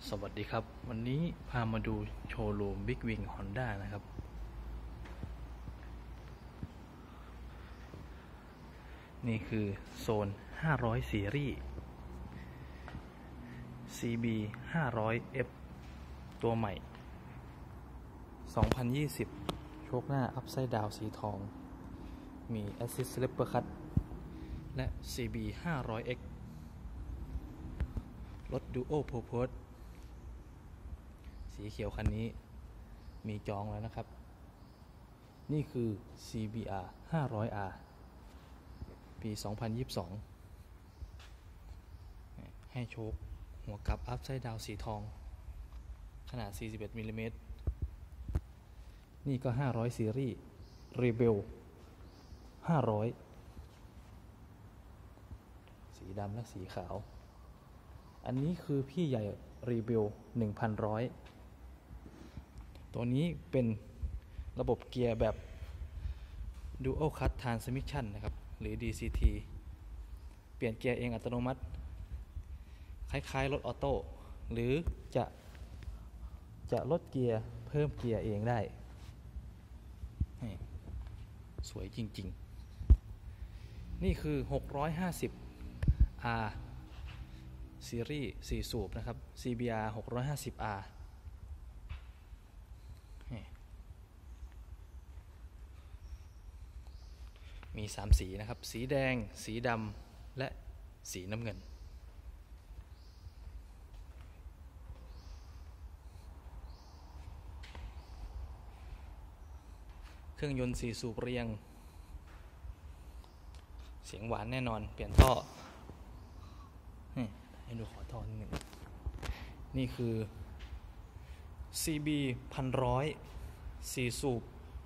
สวัสดีครับวันนี้พามาดูโชว์รูม Big Wing Honda นะครับนี่คือโซน500ซีรีส์ CB 500F ตัวใหม่2020โชคหน้า Upside Down สีทองมี Assist Slipper Cut และ CB 500X รถ Duo Purpose สีเขียวคันนี้มีจองแล้วนะครับนี่คือ CBR 500R ปี 2022 ให้โชคหัวกลับ Upside Down สีทองขนาด 41 มิลลิเมตรนี่ก็ 500 ซีรีส์ Rebel 500 สีดำและสีขาวอันนี้คือพี่ใหญ่ Rebel 1,100ตัวนี้เป็นระบบเกียร์แบบ Dual Clutch Transmission นะครับหรือ DCT เปลี่ยนเกียร์เองอัตโนมัติคล้ายๆรถออโต้หรือจะลดเกียร์เพิ่มเกียร์เองได้สวยจริงๆนี่คือ 650R ซีรีส์ 4 สูบนะครับ CBR 650Rมี3สีนะครับสีแดงสีดำและสีน้ำเงินเครื่องยนต์4สูบเรียงเสียงหวานแน่นอนเปลี่ยนท่อให้ดูขอท่อนิดหนึ่งนี่คือ CB 1,100 4สูบ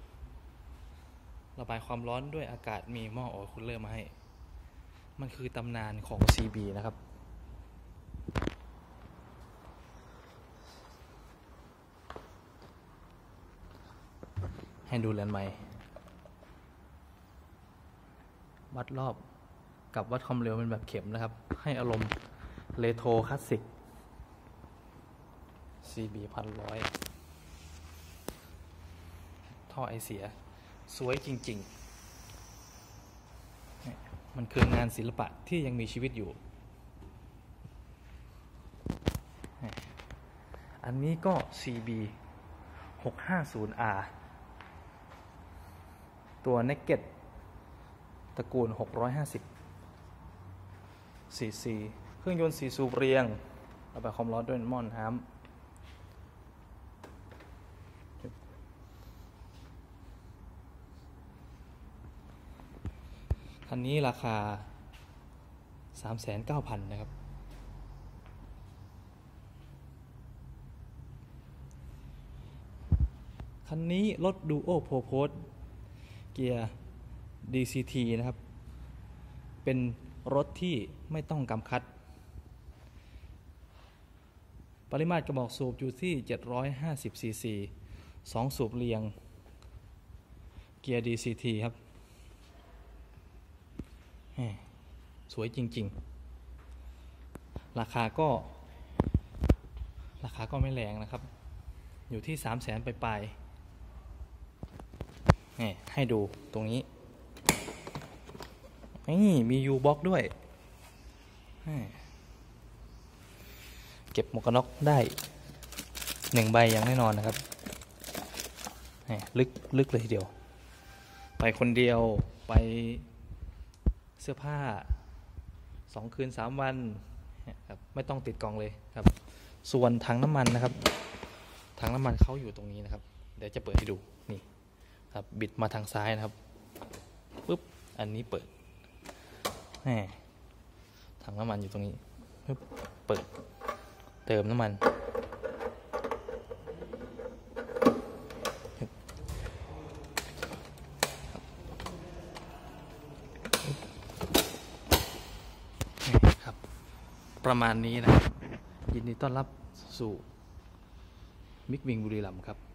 ระบายความร้อนด้วยอากาศมีหม้อโอเวอร์คูลเลอร์มาให้มันคือตำนานของ CB นะครับให้ดูแลนด์ไมค์วัดรอบกับวัดความเร็วเป็นแบบเข็มนะครับให้อารมณ์เรโทรคลาสสิก CB 1,100 ท่อไอเสียสวยจริงๆมันคืองานศิลปะที่ยังมีชีวิตอยู่อันนี้ก็ CB 650R ตัว Naked ตระกูล650 cc เครื่องยนต์4สูบเรียงระบายความร้อนด้วยหม้อน้ำคันนี้ราคา 390,000 นะครับคันนี้รถ Duo Purpose เกียร์ DCT นะครับเป็นรถที่ไม่ต้องกำคัดปริมาตรกระบอกสูบอยู่ที่750 cc 2 สูบเรียงเกียร์ DCT ครับสวยจริงๆราคาก็ไม่แรงนะครับอยู่ที่ 300,000 ปลายๆให้ดูตรงนี้นี่มี U-Box ด้วยเก็บหมวกกันน็อกได้1 ใบอย่างแน่นอนนะครับลึกเลยทีเดียวไปคนเดียวไปเสื้อผ้า2 คืน 3 วันครับไม่ต้องติดกล่องเลยครับส่วนถังน้ำมันนะครับถังน้ำมันเขาอยู่ตรงนี้นะครับเดี๋ยวจะเปิดให้ดูนี่ครับบิดมาทางซ้ายนะครับปุ๊บอันนี้เปิดถังน้ำมันอยู่ตรงนี้ปุ๊บเปิดเติมน้ำมันครับประมาณนี้นะยินดีต้อนรับสู่บิ๊กวิงบุรีรัมย์ครับ